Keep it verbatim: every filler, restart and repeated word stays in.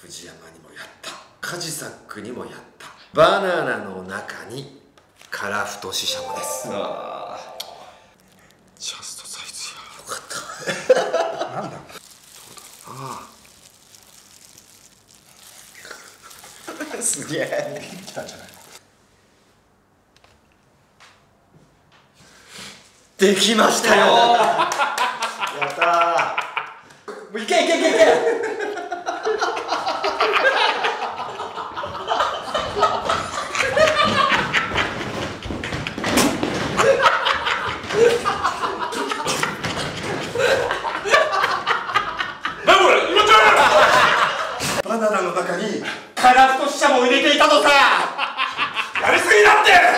藤山にもやった、カジサックにもやった。バナナの中にカラフトシシャモです。ああ、ジャストサイズや。よかったなんだどうだ。ああすげえ来たんじゃない。できましたよやったー。もういけいけいけいけバナナの中にカラフトシシャモを入れていたのさやりすぎだって